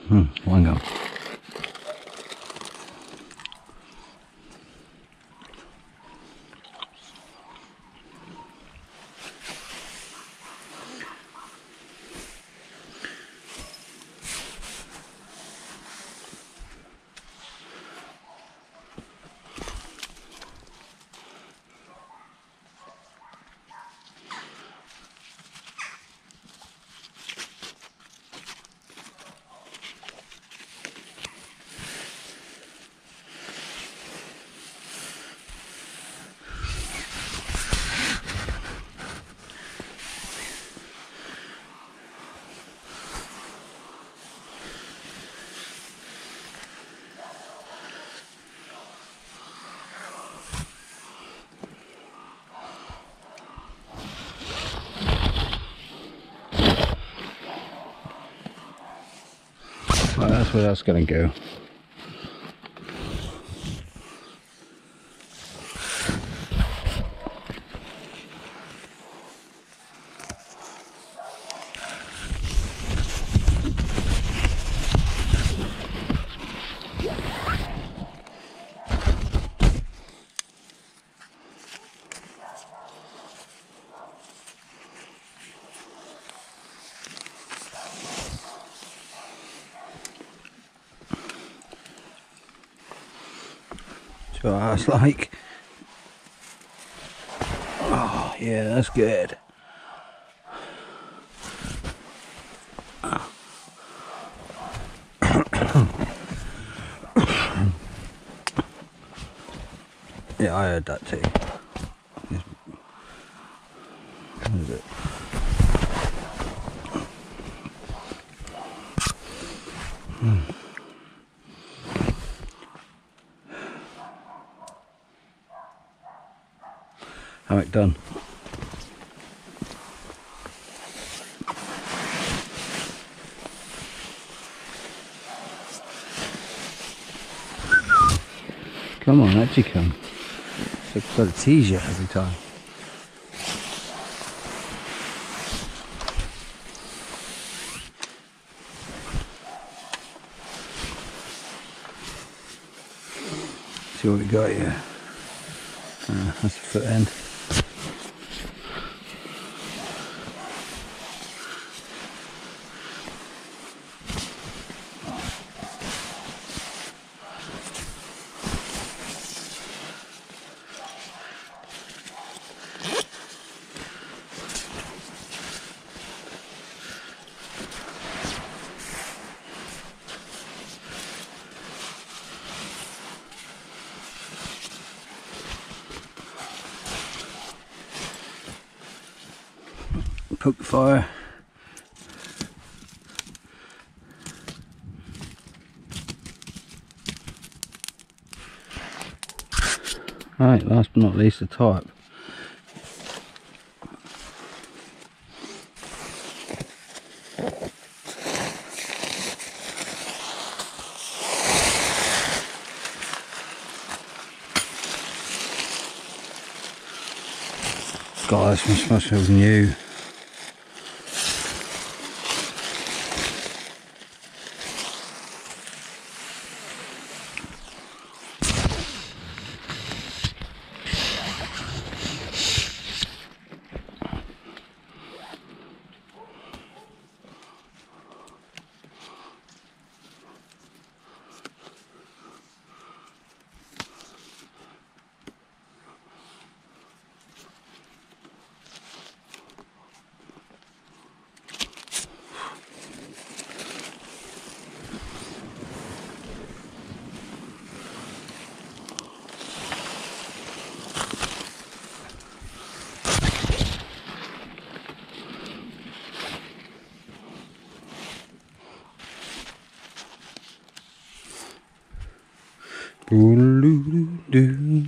One go. Well, that's where that's going to go. So that's like, oh yeah, that's good. Yeah, I heard that too. What is it? How it done? Come on, actually come. I've got to tease you every time. See what we got here. That's the foot end. Poke the fire. Right, last but not least, the type. God, this must feel new. Doo-doo-doo-doo.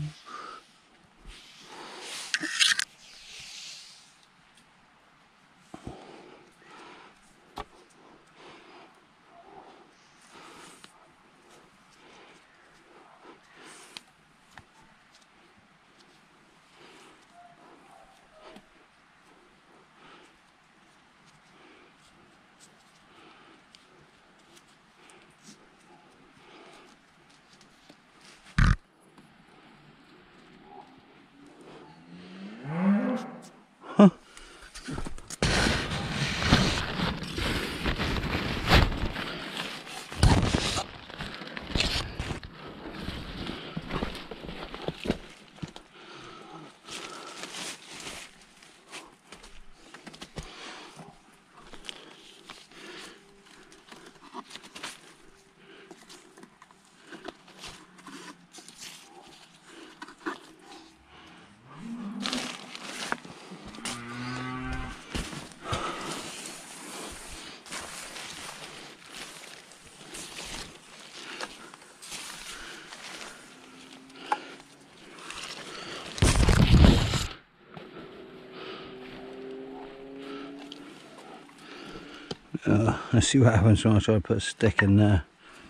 Let's see what happens when I try to put a stick in there.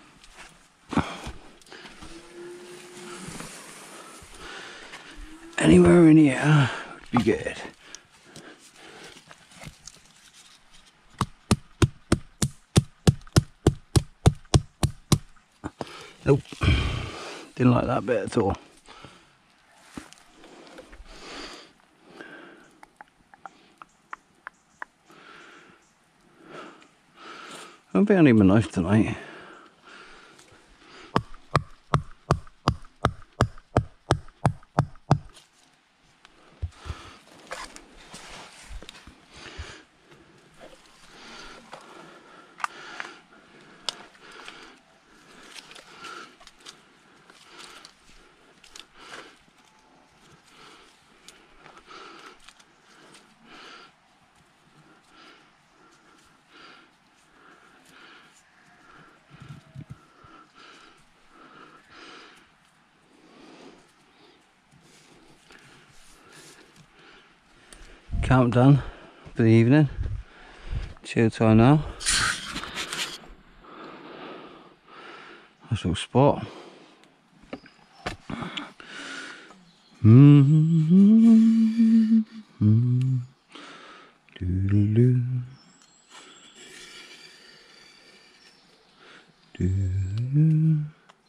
Anywhere in here would be good. Nope, didn't like that bit at all. I don't think I need my knife tonight. Camp done for the evening. Chill time now. Nice little spot. Doodle-doo. Doodle-doo.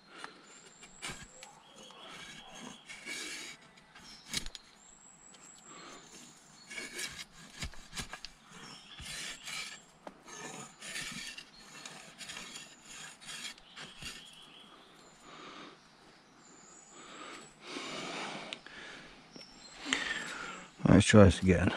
Let's try this again.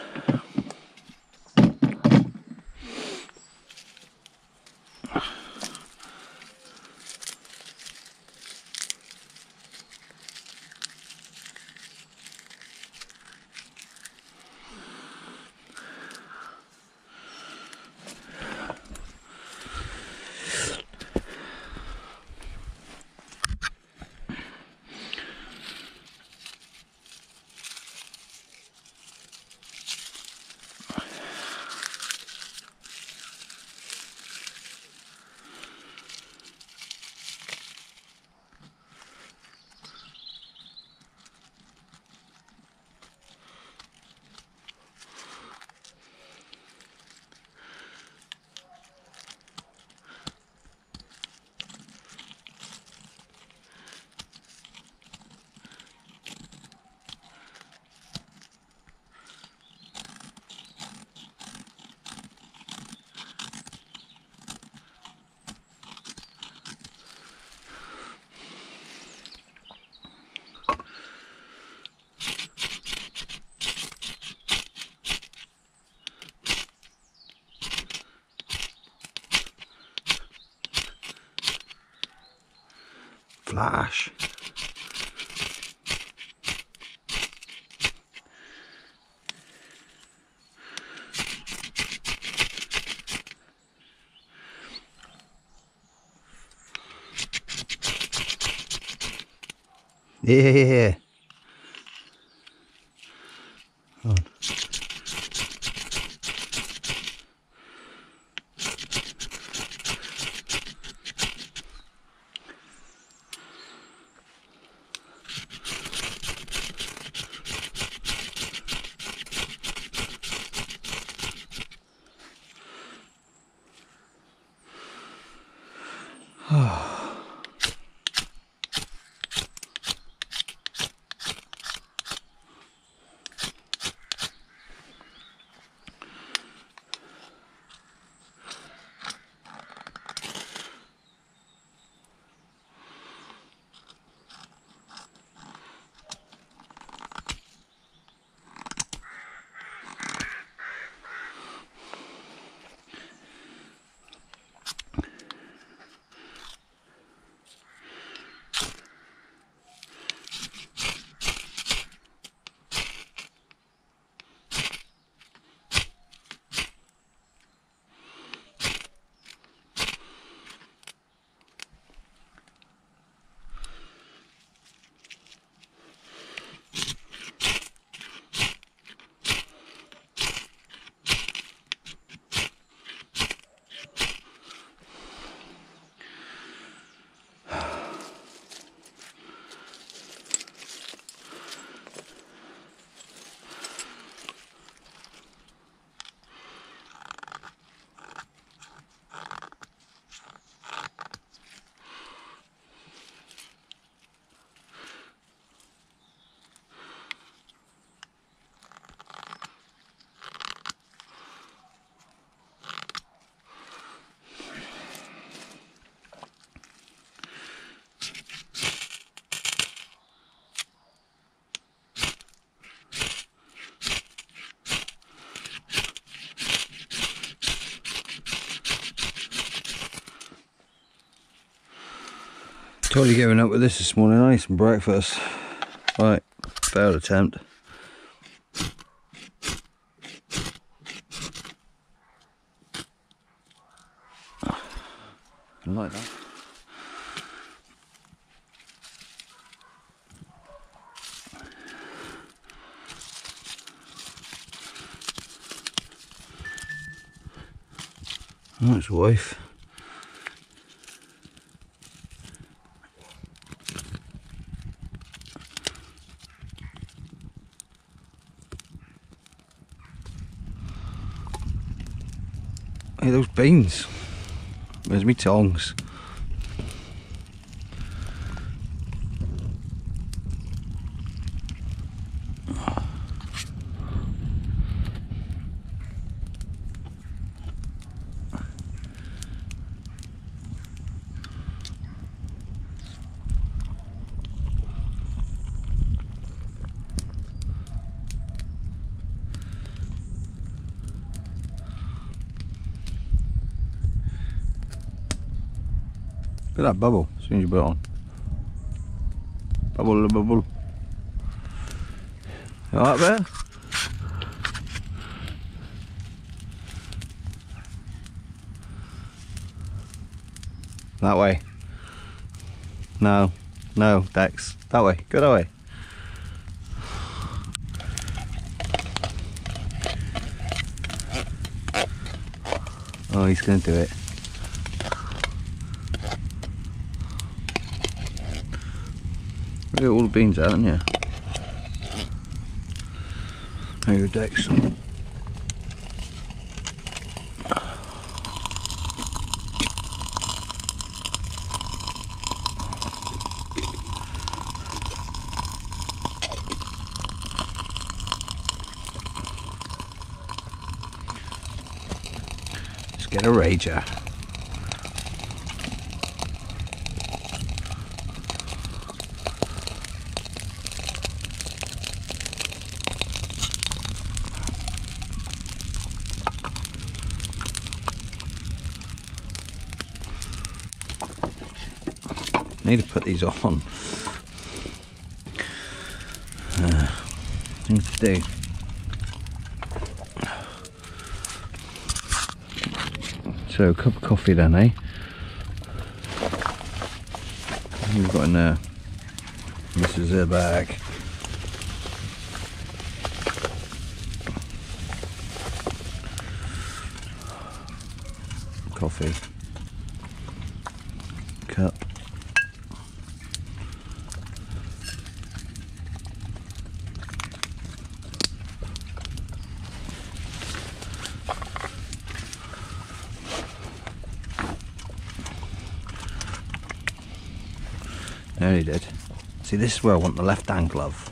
Flash. Yeah. On. Totally giving up with this morning. I need some breakfast. Right, failed attempt. I like that. That's wife. Hey, those beans. Where's me tongs? Look at that bubble as soon as you put it on. Bubble, bubble. You like that? That way. No, no, Dex. That way. Go that way. Oh, he's going to do it. Look at all the beans out, haven't you? There you go, Dex. Let's get a rager. Need to put these on. Things to do. So a cup of coffee then, eh? We've got in there. This is a bag. Coffee. Cup. There he did. See, this is where I want the left hand glove.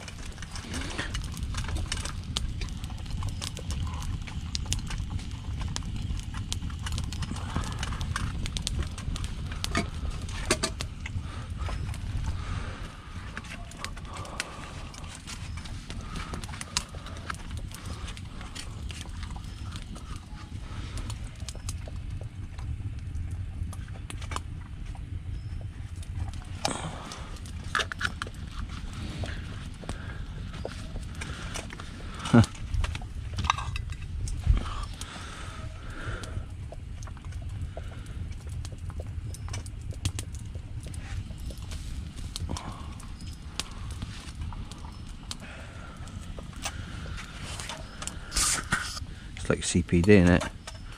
It's like CPD, isn't it?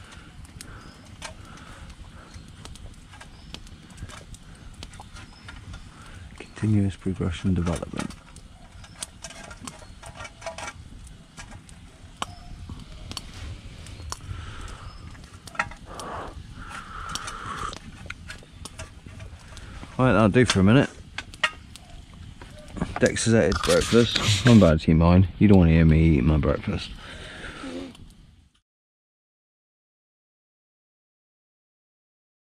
Continuous progression development. Right, that'll do for a minute. Dex has ate his breakfast. I'm about to eat mine. You don't want to hear me eating my breakfast.